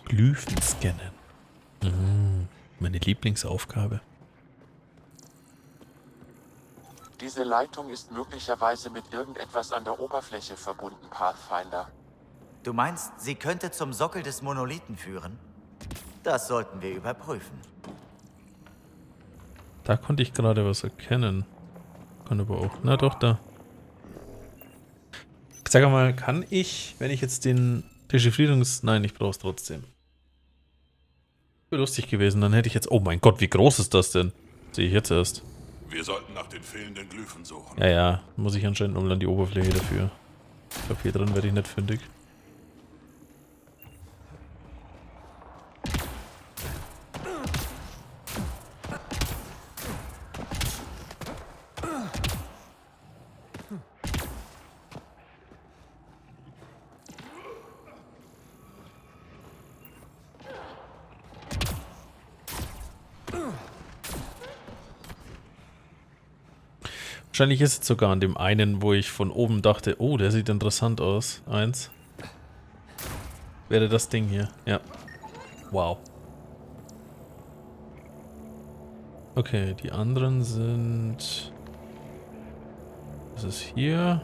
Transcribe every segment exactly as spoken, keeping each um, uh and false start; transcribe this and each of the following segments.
Glyphen scannen. Mhm. Meine Lieblingsaufgabe. Diese Leitung ist möglicherweise mit irgendetwas an der Oberfläche verbunden, Pathfinder. Du meinst, sie könnte zum Sockel des Monolithen führen? Das sollten wir überprüfen. Da konnte ich gerade was erkennen. Kann aber auch. Na doch, da. Sag mal, kann ich, wenn ich jetzt den Dechiffrierungs... Nein, ich brauche es trotzdem. Wäre lustig gewesen, dann hätte ich jetzt... Oh mein Gott, wie groß ist das denn? Sehe ich jetzt erst. Wir sollten nach den fehlenden Glyphen suchen. Ja, ja, muss ich anscheinend um dann die Oberfläche dafür. Ich glaube, hier drin werde ich nicht fündig. Wahrscheinlich ist es sogar an dem einen, wo ich von oben dachte, oh, der sieht interessant aus. Eins. Wäre das Ding hier. Ja. Wow. Okay, die anderen sind... Das ist hier.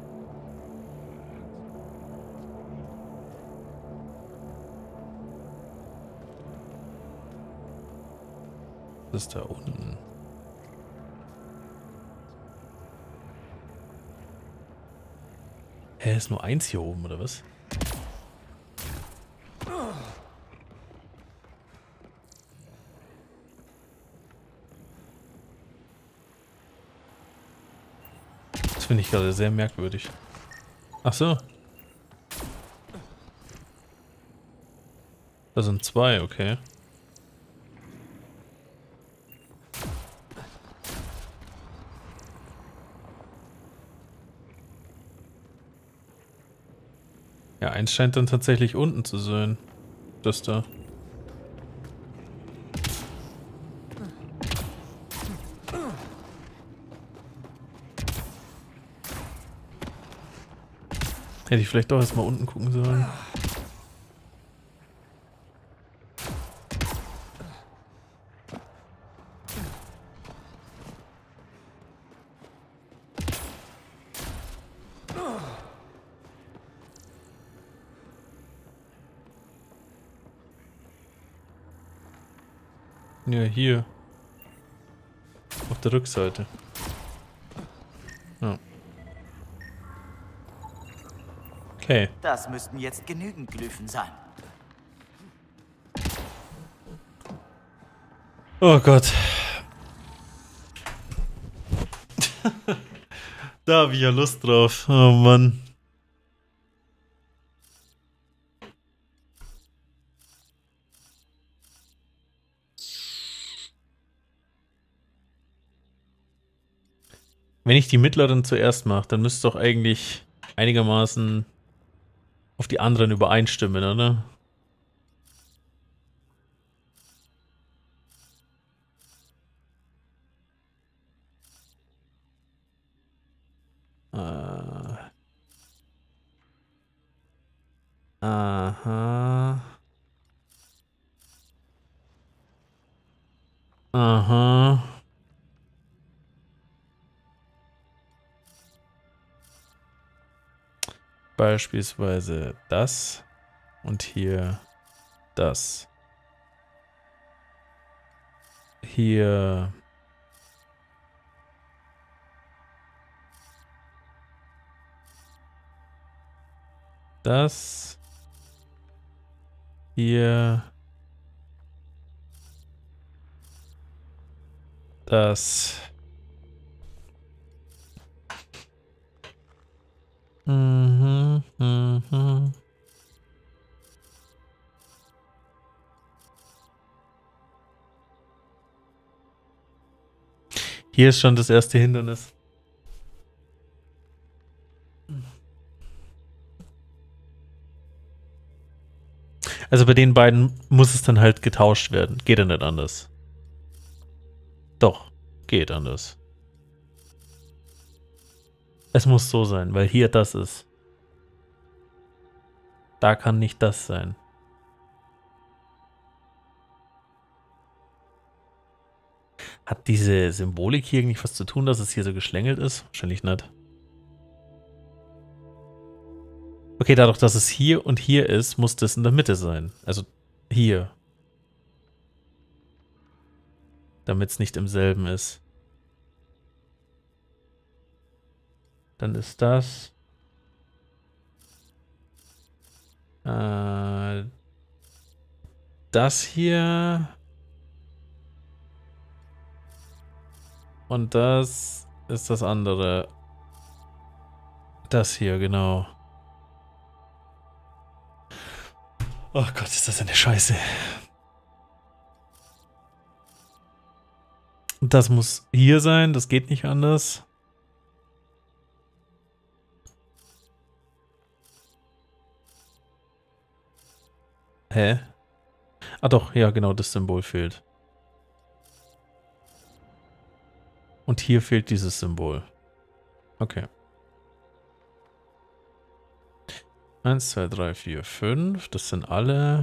Das ist da unten. Hä, ist nur eins hier oben, oder was? Das finde ich gerade sehr merkwürdig. Ach so. Da sind zwei, okay. Ja, eins scheint dann tatsächlich unten zu sein. Das da. Hätte ich vielleicht doch erstmal unten gucken sollen. Ja, hier. Auf der Rückseite. Ja. Okay. Das müssten jetzt genügend Glyphen sein. Oh Gott. Da habe ich ja Lust drauf. Oh Mann. Wenn ich die mittleren zuerst mache, dann müsste es doch eigentlich einigermaßen auf die anderen übereinstimmen, oder? Äh. Aha. Aha. Beispielsweise das und hier das. Hier das. Hier das. Mhm, mhm. Hier ist schon das erste Hindernis. Also bei den beiden muss es dann halt getauscht werden. Geht ja nicht anders. Doch, geht anders. Es muss so sein, weil hier das ist. Da kann nicht das sein. Hat diese Symbolik hier eigentlich was zu tun, dass es hier so geschlängelt ist? Wahrscheinlich nicht. Okay, dadurch, dass es hier und hier ist, muss das in der Mitte sein. Also hier. Damit es nicht im selben ist. Dann ist das... Äh, das hier... Und das ist das andere. Das hier, genau. Oh Gott, ist das eine Scheiße. Das muss hier sein, das geht nicht anders. Hä? Ah doch, ja genau, das Symbol fehlt. Und hier fehlt dieses Symbol. Okay. eins, zwei, drei, vier, fünf. Das sind alle.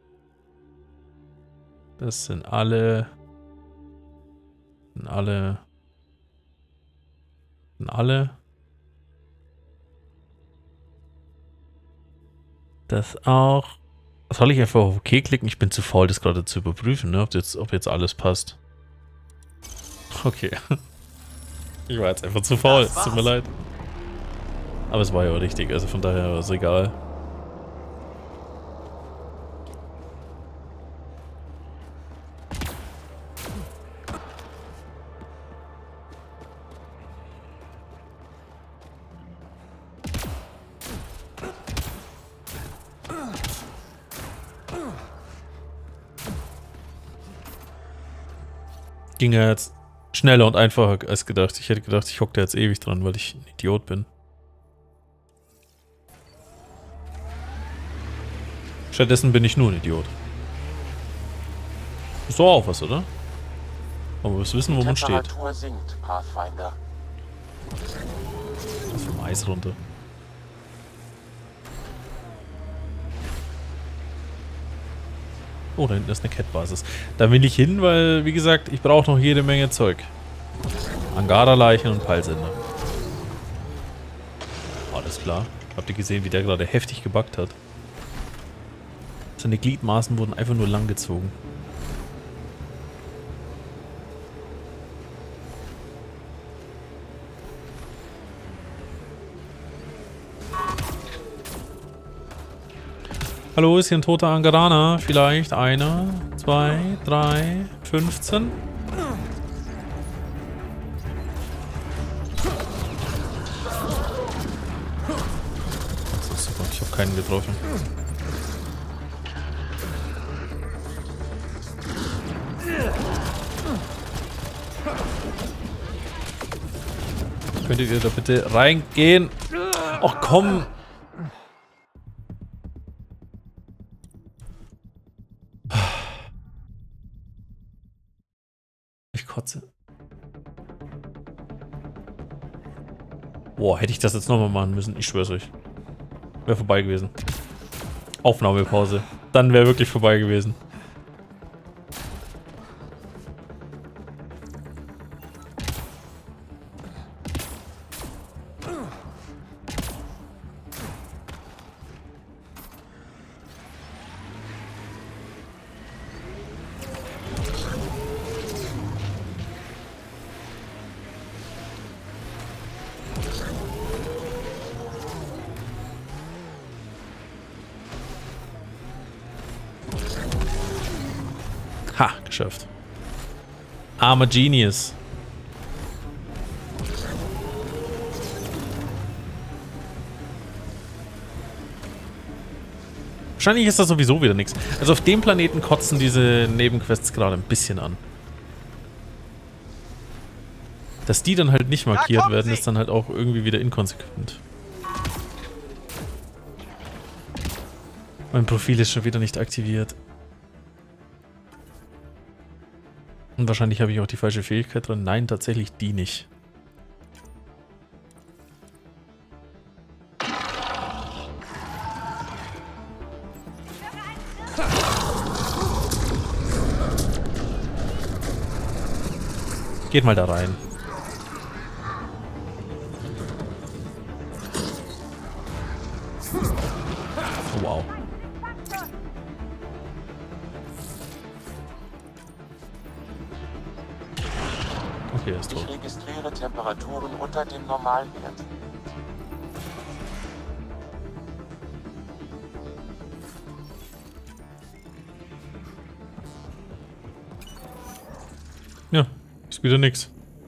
Das sind alle. Sind alle. Sind alle. Das auch. Soll ich einfach auf OK klicken? Ich bin zu faul, das gerade zu überprüfen, ne? Ob jetzt, ob jetzt alles passt. Okay. Ich war jetzt einfach zu faul, es tut mir leid. Aber es war ja auch richtig, also von daher war es egal. Ging ja jetzt schneller und einfacher als gedacht. Ich hätte gedacht, ich hocke da jetzt ewig dran, weil ich ein Idiot bin. Stattdessen bin ich nur ein Idiot. Ist doch auch was, oder? Aber wir müssen wissen, wo man steht. Temperatur sinkt, Pathfinder. Was vom Eis runter. Oh, da hinten ist eine Cat-Basis. Da will ich hin, weil, wie gesagt, ich brauche noch jede Menge Zeug. Angara-Leichen und Peilsender. Alles klar. Habt ihr gesehen, wie der gerade heftig gebackt hat? Seine Gliedmaßen wurden einfach nur langgezogen. Hallo, ist hier ein toter Angaraner? Vielleicht einer, zwei, drei, fünfzehn? Das ist super, ich habe keinen getroffen. Könntet ihr da bitte reingehen? Ach komm! Ich kotze. Boah, hätte ich das jetzt nochmal machen müssen. Ich schwör's euch. Wäre vorbei gewesen. Aufnahmepause. Dann wäre wirklich vorbei gewesen. Ha, geschafft. Armer Genius. Wahrscheinlich ist das sowieso wieder nichts. Also auf dem Planeten kotzen diese Nebenquests gerade ein bisschen an. Dass die dann halt nicht markiert werden, ist dann halt auch irgendwie wieder inkonsequent. Mein Profil ist schon wieder nicht aktiviert. Und wahrscheinlich habe ich auch die falsche Fähigkeit drin. Nein, tatsächlich die nicht. Geht mal da rein. Oh, wow. Okay, er ist tot. Ich registriere Temperaturen unter dem Normalwert. Ja, ist wieder nix.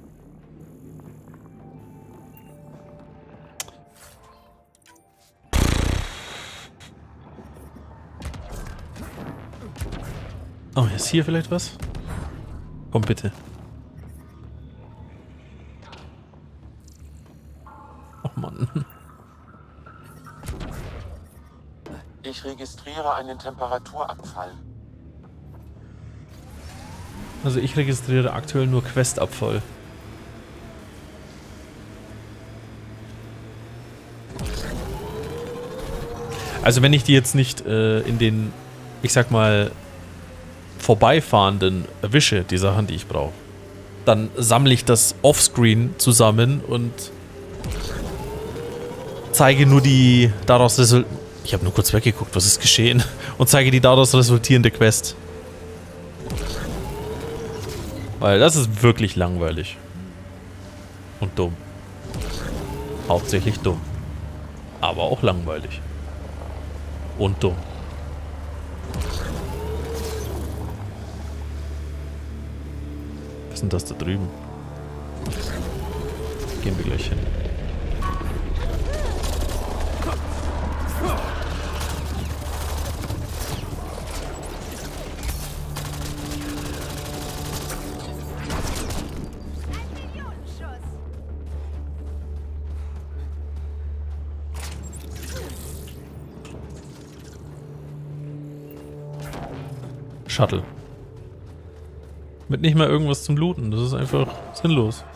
Oh, ist hier vielleicht was? Komm bitte. Oh Mann. Ich registriere einen Temperaturabfall. Also ich registriere aktuell nur Questabfall. Also wenn ich die jetzt nicht äh, in den, ich sag mal, vorbeifahrenden erwische, die Sachen, die ich brauche, dann sammle ich das offscreen zusammen und zeige nur die daraus resultierende... Ich habe nur kurz weggeguckt, was ist geschehen? Und zeige die daraus resultierende Quest. Weil das ist wirklich langweilig. Und dumm. Hauptsächlich dumm. Aber auch langweilig. Und dumm. Was ist denn das da drüben? Gehen wir gleich hin. Shuttle. Mit nicht mal irgendwas zum Looten. Das ist einfach sinnlos.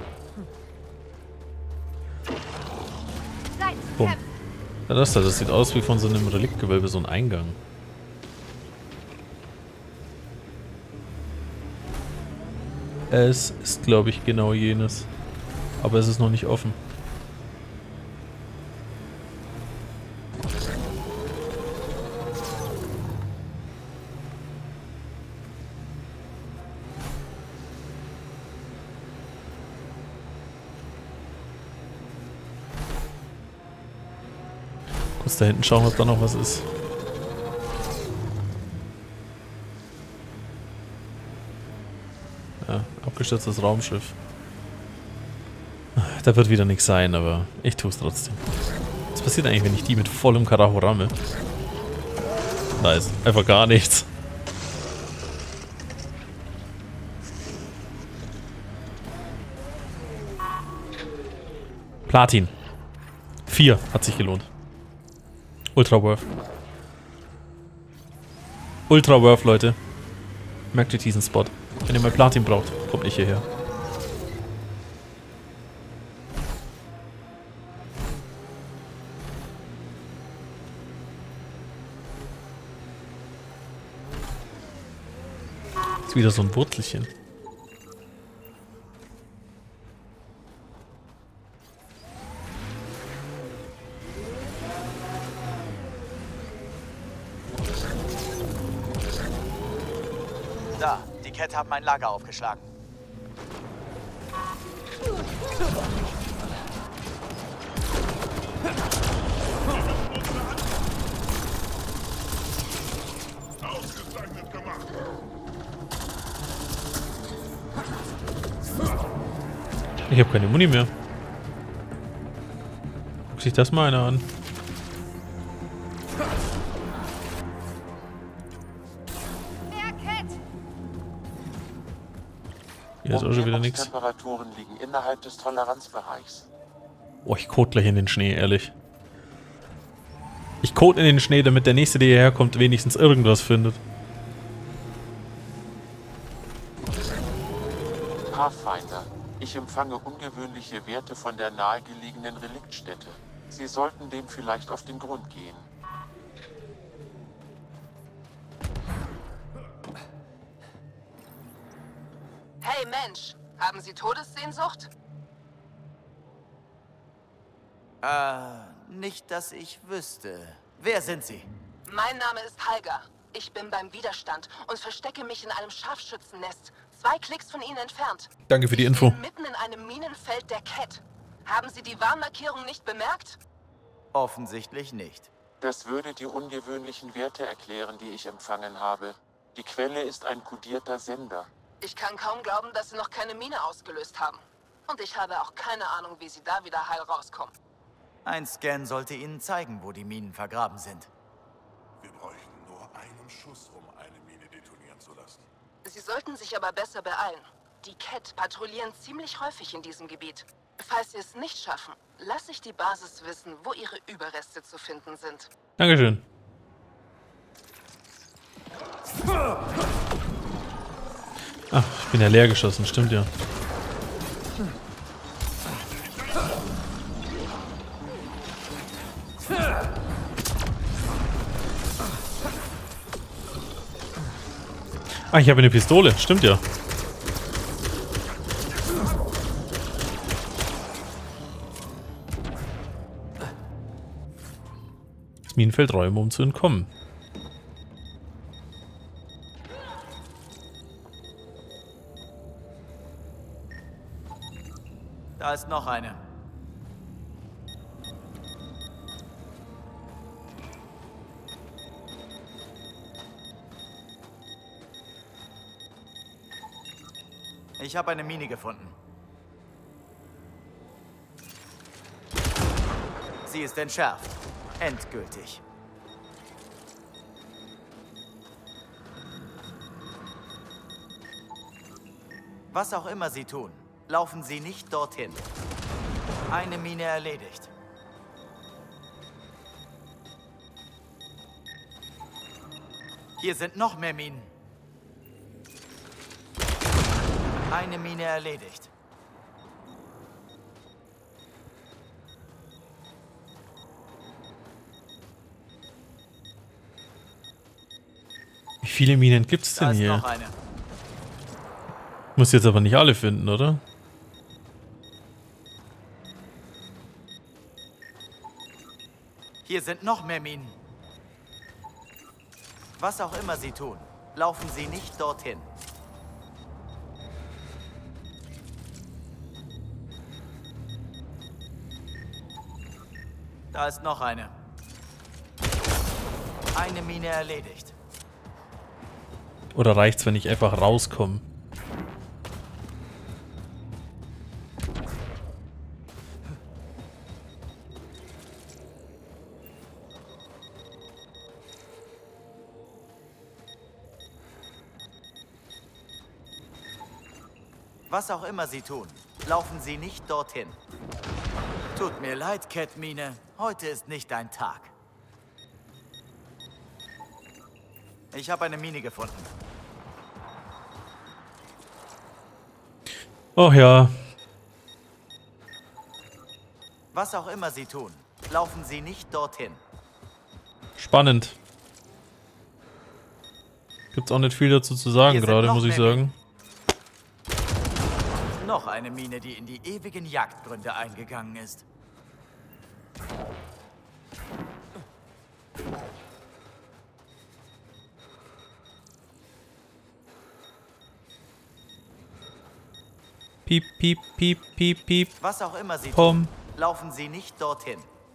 Bumm. Ja, das da, das sieht aus wie von so einem Reliktgewölbe, so ein Eingang. Es ist, glaube ich, genau jenes. Aber es ist noch nicht offen. Kurz da hinten schauen, ob da noch was ist. Ja, abgestürztes Raumschiff. Da wird wieder nichts sein, aber ich tue es trotzdem. Was passiert eigentlich, wenn ich die mit vollem Karacho ramme? Nice, einfach gar nichts. Platin. Vier, hat sich gelohnt. Ultra Worth. Ultra Worth, Leute. Merkt ihr diesen Spot. Wenn ihr mal Platin braucht, kommt nicht hierher. Ist wieder so ein Wurzelchen. Da, die Cat haben ein Lager aufgeschlagen. Ausgezeichnet gemacht. Ich habe keine Muni mehr. Guck sich das mal einer an. Hier ist auch schon wieder nichts. Temperaturen liegen innerhalb des Toleranzbereichs. Oh, ich code gleich in den Schnee, ehrlich. Ich code in den Schnee, damit der nächste, der hierher kommt, wenigstens irgendwas findet. Pathfinder, ich empfange ungewöhnliche Werte von der nahegelegenen Reliktstätte. Sie sollten dem vielleicht auf den Grund gehen. Hey Mensch, Haben Sie Todessehnsucht? Äh, nicht, dass ich wüsste. Wer sind Sie? Mein Name ist Halga. Ich bin beim Widerstand und verstecke mich in einem Scharfschützennest. Zwei Klicks von Ihnen entfernt. Danke für die Ich Info. bin mitten in einem Minenfeld der Cat. Haben Sie die Warnmarkierung nicht bemerkt? Offensichtlich nicht. Das würde die ungewöhnlichen Werte erklären, die ich empfangen habe. Die Quelle ist ein kodierter Sender. Ich kann kaum glauben, dass Sie noch keine Mine ausgelöst haben. Und ich habe auch keine Ahnung, wie Sie da wieder heil rauskommen. Ein Scan sollte Ihnen zeigen, wo die Minen vergraben sind. Wir bräuchten nur einen Schuss, um eine Mine detonieren zu lassen. Sie sollten sich aber besser beeilen. Die Cat patrouillieren ziemlich häufig in diesem Gebiet. Falls Sie es nicht schaffen, lasse ich die Basis wissen, wo Ihre Überreste zu finden sind. Dankeschön. Ach, ich bin ja leer geschossen, stimmt ja. Ah, ich habe eine Pistole, stimmt ja. Das Minenfeld räumen, um zu entkommen. Da ist noch eine. Ich habe eine Mine gefunden. Sie ist entschärft. Endgültig. Was auch immer Sie tun, laufen Sie nicht dorthin. Eine Mine erledigt. Hier sind noch mehr Minen. Eine Mine erledigt. Wie viele Minen gibt's Da denn ist hier? noch eine. Muss jetzt aber nicht alle finden, oder? Hier sind noch mehr Minen. Was auch immer Sie tun, laufen Sie nicht dorthin. Da ist noch eine. Eine Mine erledigt. Oder reicht's, wenn ich einfach rauskomme? Was auch immer Sie tun, laufen Sie nicht dorthin. Tut mir leid, Cat-Mine. Heute ist nicht dein Tag. Ich habe eine Mine gefunden. Oh ja. Was auch immer Sie tun, laufen Sie nicht dorthin. Spannend. Gibt's auch nicht viel dazu zu sagen Hier sind gerade, noch muss ich mehr sagen. Noch eine Mine, die in die ewigen Jagdgründe eingegangen ist. Piep, piep, piep, piep, piep. Was auch immer Sie Pum. tun, laufen Sie nicht dorthin.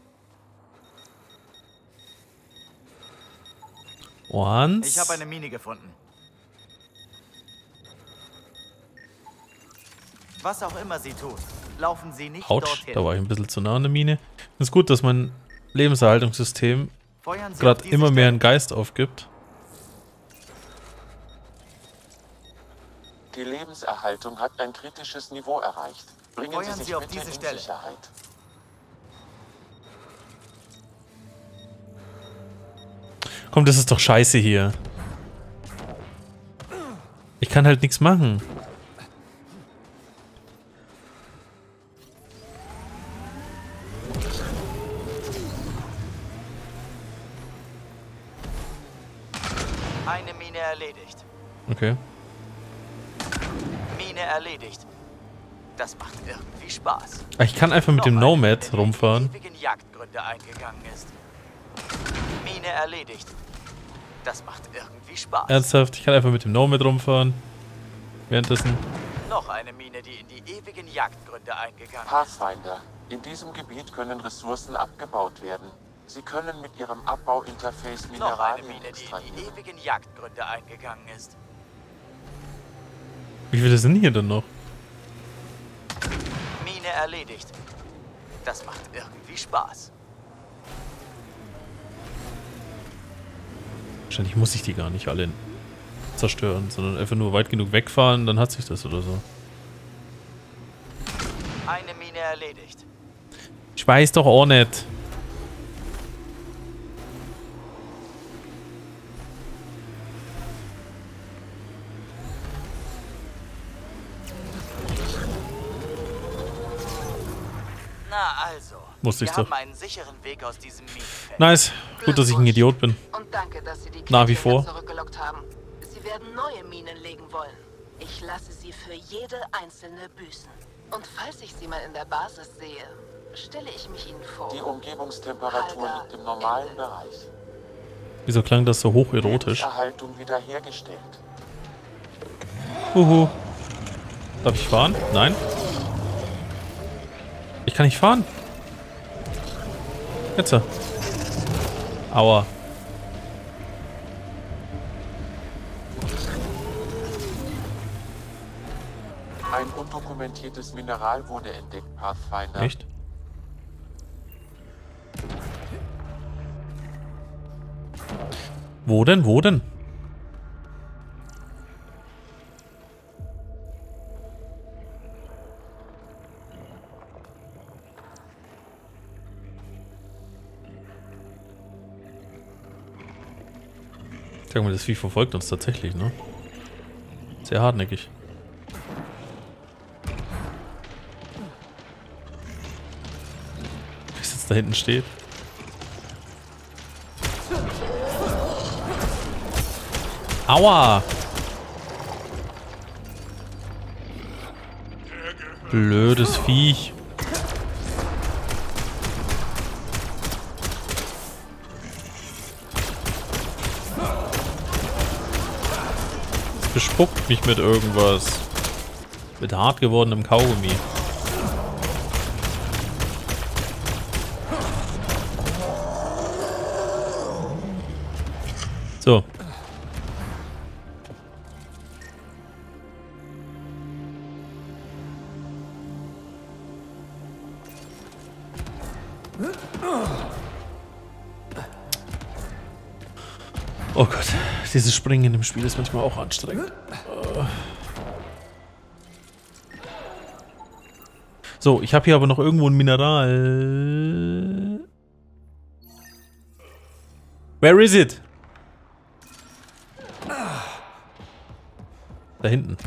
Once. Ich habe eine Mine gefunden. Was auch immer Sie tun, laufen Sie nicht Autsch, dorthin. da war ich ein bisschen zu nah an der Mine. Es ist gut, dass mein Lebenserhaltungssystem Feuern Sie gerade auf diese immer mehr Stelle. einen Geist aufgibt. Die Lebenserhaltung hat ein kritisches Niveau erreicht. Bringen Feuern Sie sich Sie auf bitte diese in Stelle. Sicherheit. Komm, das ist doch scheiße hier. Ich kann halt nichts machen. Eine Mine erledigt. Okay. Mine erledigt. Das macht irgendwie Spaß. Ich kann einfach mit dem Noch eine Nomad Mine, die rumfahren. in ewigen Jagdgründe eingegangen ist. Mine erledigt. Das macht irgendwie Spaß. Ernsthaft, ich kann einfach mit dem Nomad rumfahren. Währenddessen. Noch eine Mine, die in die ewigen Jagdgründe eingegangen ist. Pathfinder. In diesem Gebiet können Ressourcen abgebaut werden. Sie können mit ihrem Abbauinterface Noch eine Mineralien Mine, die in extrahieren. die ewigen Jagdgründe eingegangen ist. Wie viele sind hier denn noch? Mine erledigt. Das macht irgendwie Spaß. Wahrscheinlich muss ich die gar nicht alle zerstören, sondern einfach nur weit genug wegfahren, dann hat sich das oder so. Eine Mine erledigt. Ich weiß doch auch nicht. Na also. Musste Wir ich haben doch. einen sicheren Weg aus diesem Minenfeld. Nice. Gut, dass ich ein Idiot bin. Und danke, dass Sie die Nach wie Kette hierher vor. zurückgelockt haben. Sie werden neue Minen legen wollen. Ich lasse Sie für jede einzelne büßen. Und falls ich Sie mal in der Basis sehe, stelle ich mich Ihnen vor. Die Umgebungstemperatur liegt im normalen Bereich. Wieso klang das so hocherotisch? Erhaltung wiederhergestellt. Huhu. Darf ich fahren? Nein. Ich kann nicht fahren. Jetzt. Aua. Ein undokumentiertes Mineral wurde entdeckt, Pathfinder. Echt? Wo denn? Wo denn? Sag mal, das Vieh verfolgt uns tatsächlich, ne? Sehr hartnäckig. Wie es jetzt da hinten steht. Aua! Blödes Viech. Es bespuckt mich mit irgendwas. Mit hart gewordenem Kaugummi. So. Oh Gott, dieses Springen in dem Spiel ist manchmal auch anstrengend. So, ich habe hier aber noch irgendwo ein Mineral. Where is it? Da hinten.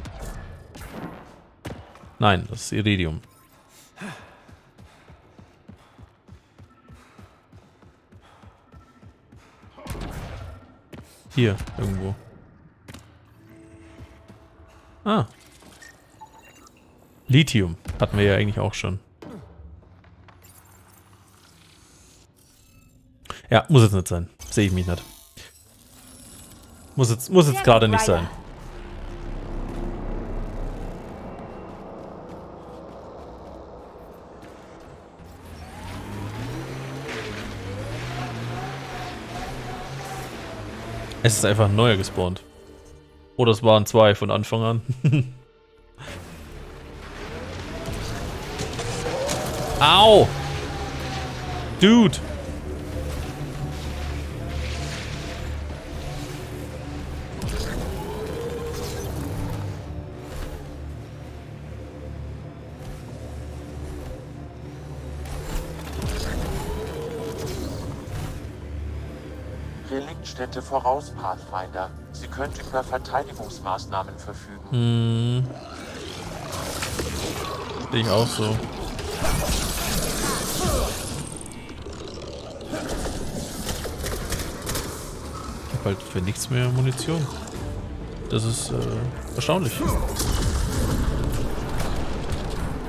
Nein, das ist Iridium. Hier, irgendwo. Ah. Lithium. Hatten wir ja eigentlich auch schon. Ja, muss jetzt nicht sein. Sehe ich mich nicht. Muss jetzt, muss jetzt gerade nicht sein. Es ist einfach ein neuer gespawnt. Oder es waren zwei von Anfang an. Au! Dude! Reliktstätte voraus, Pathfinder. Sie könnte über Verteidigungsmaßnahmen verfügen. Hm. Sehe ich auch so. Ich habe halt für nichts mehr Munition. Das ist äh, erstaunlich.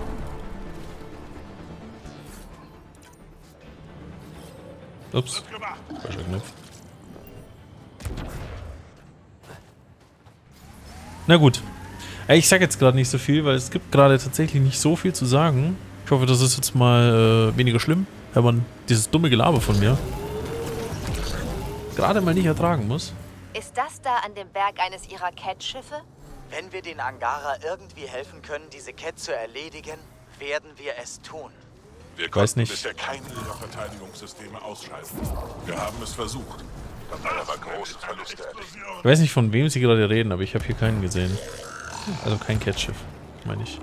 Ups. Falscher Knopf. Na gut. Ich sag jetzt gerade nicht so viel, weil es gibt gerade tatsächlich nicht so viel zu sagen. Ich hoffe, das ist jetzt mal äh, weniger schlimm, wenn man dieses dumme Gelaber von mir gerade mal nicht ertragen muss. Ist das da an dem Berg eines ihrer Cat-Schiffe? Wenn wir den Angara irgendwie helfen können, diese Cat zu erledigen, werden wir es tun. Wir Weiß konnten nicht. bisher keine ihrer Verteidigungssysteme ausschalten. Wir haben es versucht. Dabei aber große Verluste erlitten. Ich weiß nicht, von wem sie gerade reden, aber ich habe hier keinen gesehen. Also kein Cat-Schiff, meine ich.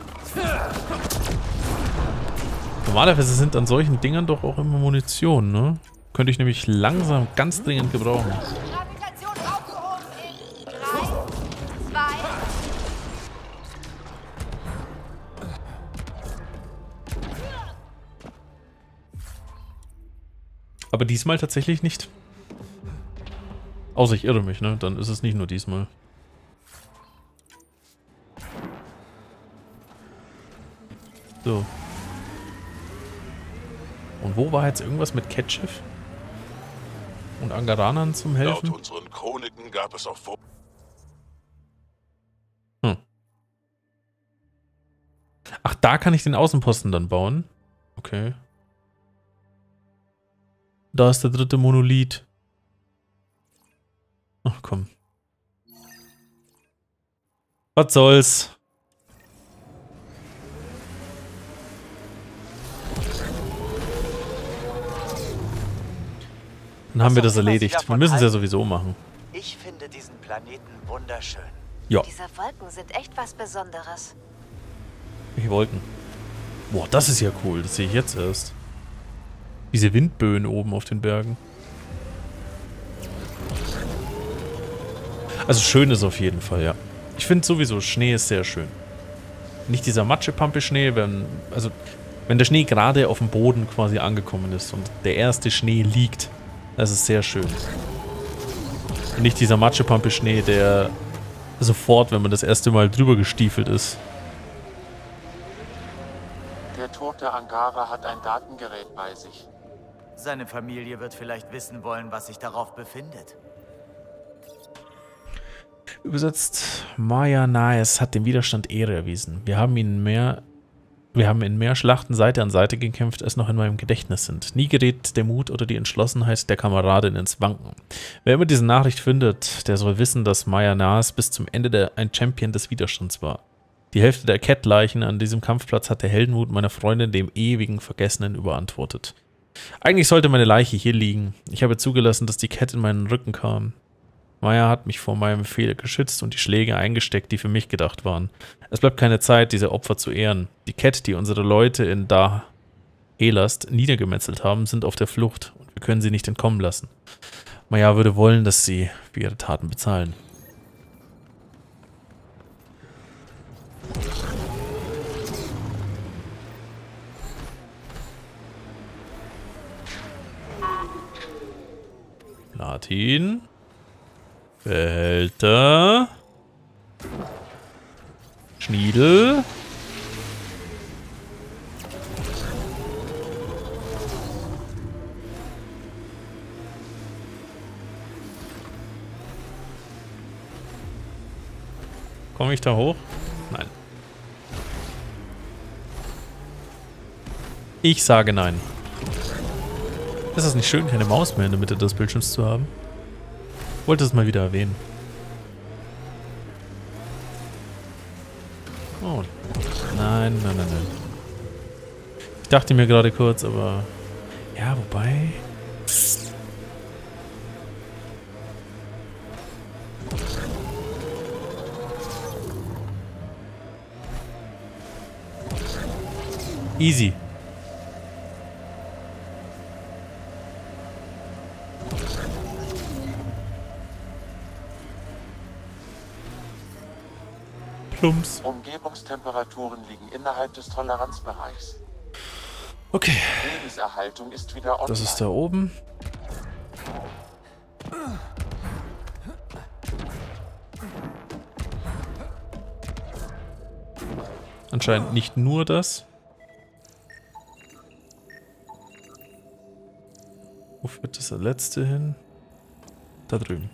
Normalerweise sind an solchen Dingern doch auch immer Munition, ne? Könnte ich nämlich langsam ganz dringend gebrauchen. Gravitation aufgehoben in drei, zwei... Aber diesmal tatsächlich nicht. Außer ich irre mich, ne? Dann ist es nicht nur diesmal. So. Und wo war jetzt irgendwas mit Cat-Schiff? Und Angaranern zum Helfen? Laut unseren Chroniken gab es auch vor. Hm. Ach, da kann ich den Außenposten dann bauen? Okay. Da ist der dritte Monolith. Ach komm. Was soll's? Dann haben wir das erledigt. Wir müssen es ja sowieso machen. Ich finde diesen Planeten wunderschön. Ja, Diese Wolken sind echt was Besonderes. welche Wolken? Boah, das ist ja cool. Das sehe ich jetzt erst. Diese Windböen oben auf den Bergen. Also schön ist auf jeden Fall, ja. Ich finde sowieso, Schnee ist sehr schön. Nicht dieser Matschepampe-Schnee, wenn, also, wenn der Schnee gerade auf dem Boden quasi angekommen ist und der erste Schnee liegt. Das ist sehr schön. Und nicht dieser Matschepampe-Schnee, der sofort, wenn man das erste Mal drüber gestiefelt ist. Der tote Angara hat ein Datengerät bei sich. Seine Familie wird vielleicht wissen wollen, was sich darauf befindet. Übersetzt, Maya Naes hat dem Widerstand Ehre erwiesen. Wir haben ihn mehr, wir haben in mehr Schlachten Seite an Seite gekämpft, als noch in meinem Gedächtnis sind. Nie gerät der Mut oder die Entschlossenheit der Kameradin ins Wanken. Wer immer diese Nachricht findet, der soll wissen, dass Maya Naes bis zum Ende der, ein Champion des Widerstands war. Die Hälfte der Cat-Leichen an diesem Kampfplatz hat der Heldenmut meiner Freundin dem ewigen Vergessenen überantwortet. Eigentlich sollte meine Leiche hier liegen. Ich habe zugelassen, dass die Cat in meinen Rücken kam. Maya hat mich vor meinem Fehler geschützt und die Schläge eingesteckt, die für mich gedacht waren. Es bleibt keine Zeit, diese Opfer zu ehren. Die Cat, die unsere Leute in Da Elast niedergemetzelt haben, sind auf der Flucht und wir können sie nicht entkommen lassen. Maya würde wollen, dass sie für ihre Taten bezahlen. Platin. Behälter. Schniedel. Komme ich da hoch? Nein. Ich sage nein. Ist das nicht schön, keine Maus mehr in der Mitte des Bildschirms zu haben? Wollte es mal wieder erwähnen. Oh. Nein, nein, nein, nein. Ich dachte mir gerade kurz, aber... Ja, wobei... Easy. Plumps. Umgebungstemperaturen liegen innerhalb des Toleranzbereichs. Okay. Lebenserhaltung ist wieder online. Das ist da oben. Anscheinend nicht nur das. Wo führt das letzte hin? Da drüben.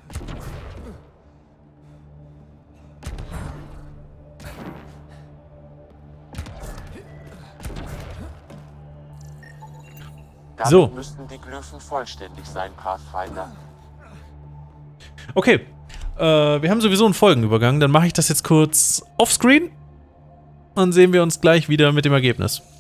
Damit So. müssten die Glyphen vollständig sein, Pathfinder. Okay. Äh, wir haben sowieso einen Folgenübergang. Dann mache ich das jetzt kurz offscreen. Dann sehen wir uns gleich wieder mit dem Ergebnis.